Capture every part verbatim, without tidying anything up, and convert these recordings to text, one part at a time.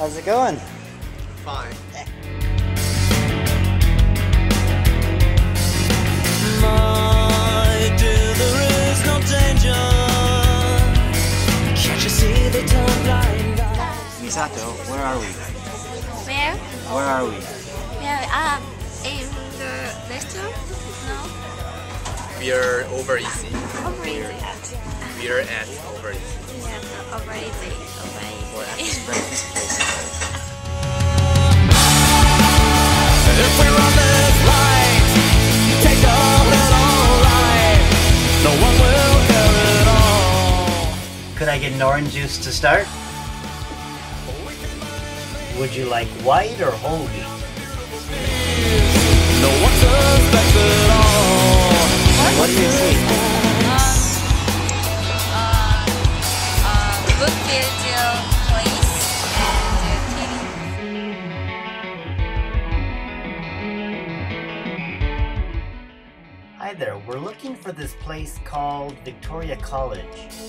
How's it going? Fine. My dear, there is no danger. Can't you see they turn blind eyes? Misato, where are we? Where? Where are we? Where? Um, in the restaurant? No. We are over easy. Over easy. We are at over easy. Yeah, over easy. Over We're at easy. this breakfast place. If we run this light, take a little ride. No one will care at all. Could I get an orange juice to start? Would you like white or whole wheat? No one suspects at all. What do you see? Good build place and Hi there, we're looking for this place called Victoria College.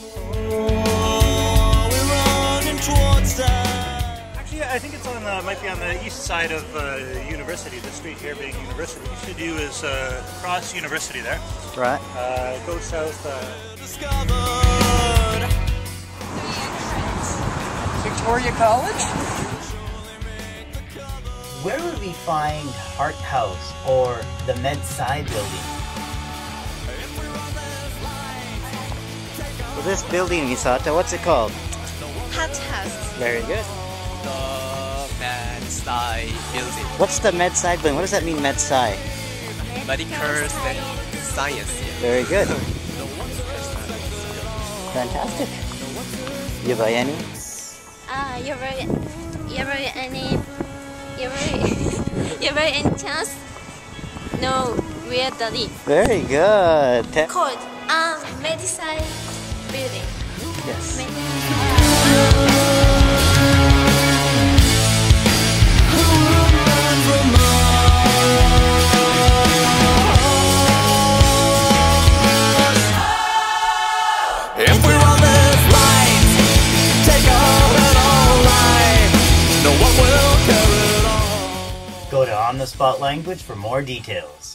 Oh, we're running towards that. Actually, I think it's on the, might be on the east side of uh, University, the street here being University. What you should do is uh, cross University there, Right. uh, go south. Uh, Discovered. Victoria College? Where would we find Hart House or the Med Sci building? Well, this building, Misato, what's it called? hot house. Very good. The Med Sci building. What's the Med Sci building? What does that mean, Med Sci? Medical science. Very good. Fantastic. You buy any? Ah, you very, you very any, you very, you very any chance? No, where the lead? Very good. Te- Called um medicine building. yes. If we run this light, take a little ride. No one will care at all. Go to On the Spot Language for more details.